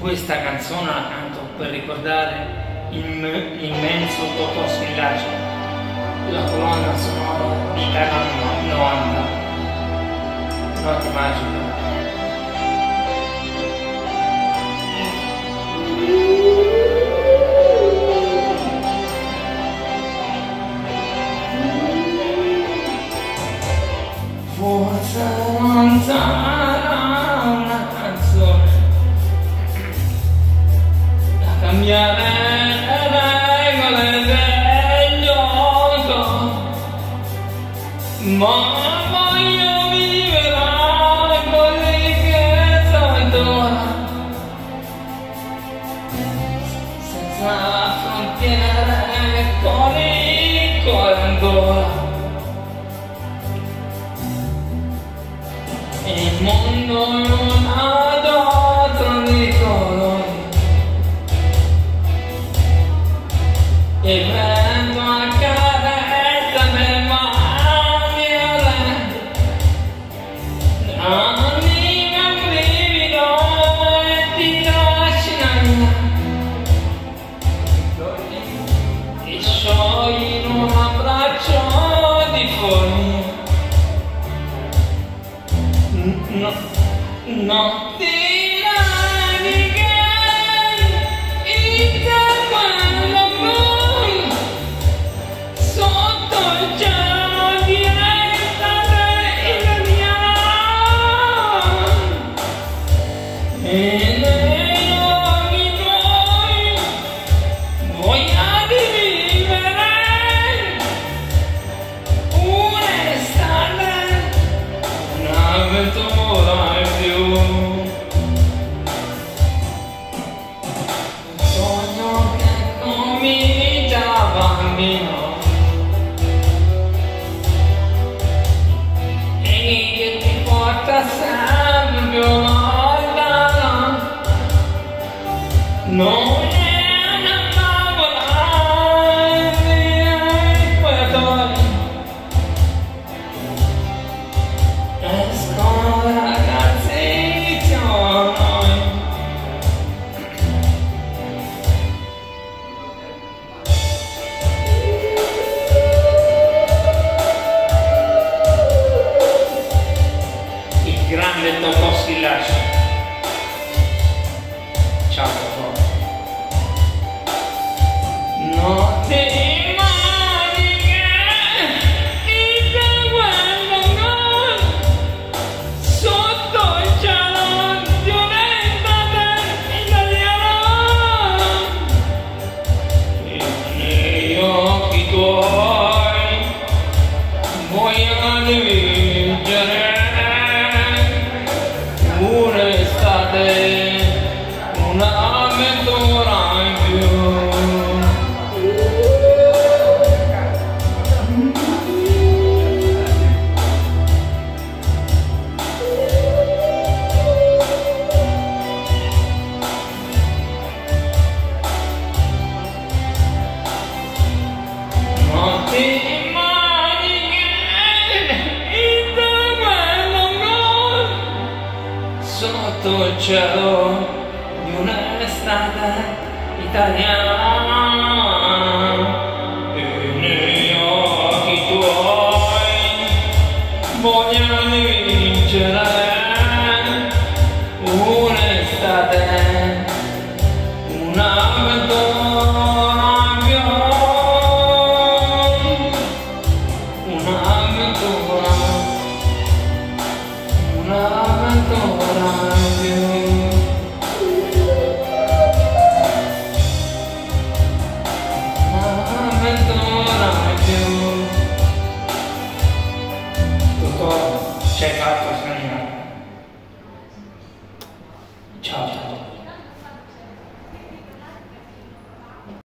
Questa canzone la canto per ricordare l'immenso Totò Schillaci, la colonna sonora di Italia 90, Notte Magica. Forse non sarà una canzone da cambiare le regole del gioco, ma voglio vivere così che solito, senza frontiere, con il cuore ancora. Il mondo non ha dato di colori e prendo a carezza le mani anima un brivido e ti trascina ti sciogli in un abbraccio di foglie. No, ti navighi in quello blu sotto il cielo di estate italiano e negli occhi tuoi voglia di vivere un'estate, un'avventura. Sogno che comincia bambino e che ti porta sempre più lontano. Non è una favola di quei escono ragazzi noi. Il grande Totò Schillaci. Ciao Totò. Notte voglio vincere un'estate, un'avventura in più. Notti sotto il cielo di un'estate italiana e negli occhi tuoi voglio vincere un'estate, un'avventura più, un'avventura, un'avventura più. Un'avventura più. Tutto c'è fatto, signore.